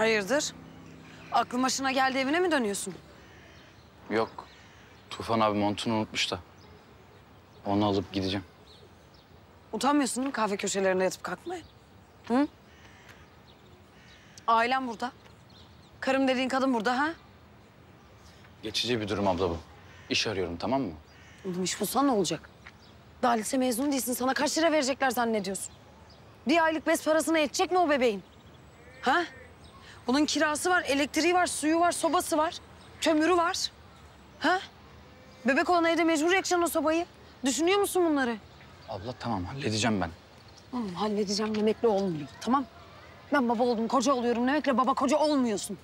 Hayırdır? Aklın başına geldi, evine mi dönüyorsun? Yok. Tufan abi montunu unutmuş da. Onu alıp gideceğim. Utanmıyorsun değil mi kahve köşelerinde yatıp kalkmaya? Hı? Ailem burada. Karım dediğin kadın burada ha? Geçici bir durum abla bu. İş arıyorum, tamam mı? Oğlum iş bulsan ne olacak? Daha lise mezunu değilsin. Sana kaç lira verecekler zannediyorsun? Bir aylık bez parasına yetecek mi o bebeğin? Ha? Bunun kirası var, elektriği var, suyu var, sobası var. Kömürü var. Ha? Bebek olan evde mecbur yakacaksın o sobayı. Düşünüyor musun bunları? Abla tamam, halledeceğim ben. Oğlum halledeceğim demekle olmuyor, tamam? Ben baba oldum, koca oluyorum demekle baba koca olmuyorsun.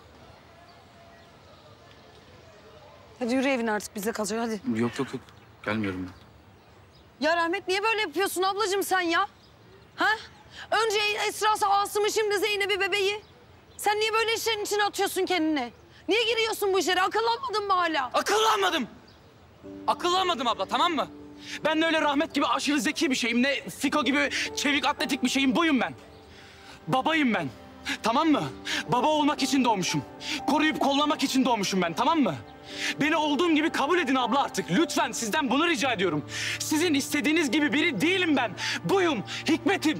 Hadi yürü evine artık, bize kalacak hadi. Yok. Gelmiyorum ben. Ya Rahmet niye böyle yapıyorsun ablacığım sen ya? Ha? Önce Esra'sı Asım'ı, şimdi Zeynep'i bebeği. Sen niye böyle işlerin içine atıyorsun kendini? Niye giriyorsun bu işlere? Akıllanmadın mı hala? Akıllanmadım. Akıllanmadım abla, tamam mı? Ben de öyle Rahmet gibi aşırı zeki bir şeyim. Ne Fiko gibi çevik atletik bir şeyim. Buyum ben. Babayım ben. Tamam mı? Baba olmak için doğmuşum. Koruyup kollamak için doğmuşum ben, tamam mı? Beni olduğum gibi kabul edin abla artık. Lütfen sizden bunu rica ediyorum. Sizin istediğiniz gibi biri değilim ben. Buyum, Hikmet'im.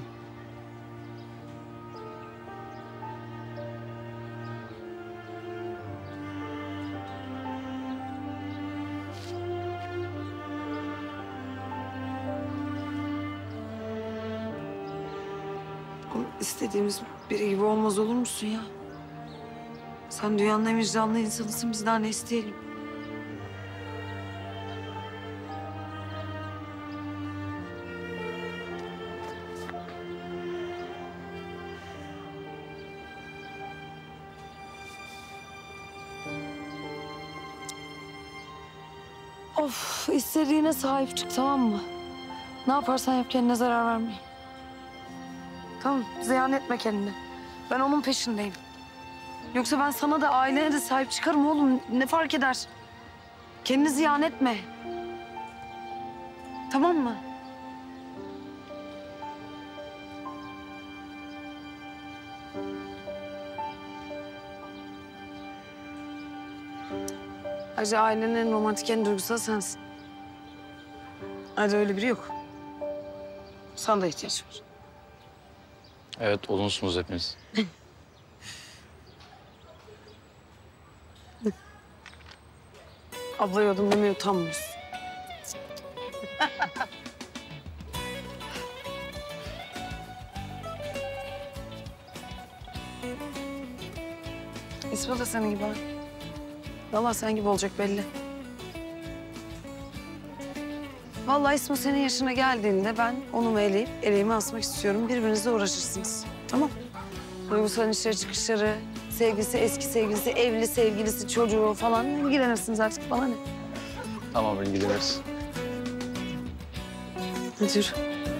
İstediğimiz biri gibi olmaz olur musun ya? Sen dünyanın en vicdanlı insanısın, biz daha ne isteyelim? Of, istediğine sahip çık, tamam mı? Ne yaparsan yap, kendine zarar verme. Tamam, ziyan etme kendini. Ben onun peşindeyim. Yoksa ben sana da ailene de sahip çıkarım oğlum. Ne fark eder? Kendini ziyan etme. Tamam mı? Ayrıca ailenin en romantik, en duygusal sensin. Ayrıca öyle biri yok. Sana da ihtiyaç var. Evet, olumsuzsunuz hepiniz. Abla yordum demeye utanmıyorsun. İsmail da senin gibi ha. Vallahi sen gibi olacak belli. Vallahi İsmail senin yaşına geldiğinde ben onu eleyip eleğimi asmak istiyorum. Birbirinizle uğraşırsınız. Tamam. Duygusal işleri, çıkışları, sevgilisi, eski sevgilisi, evli sevgilisi, çocuğu falan ilgilenirsiniz artık. Bana ne? Tamam, ilgileniriz. Hadi yürü.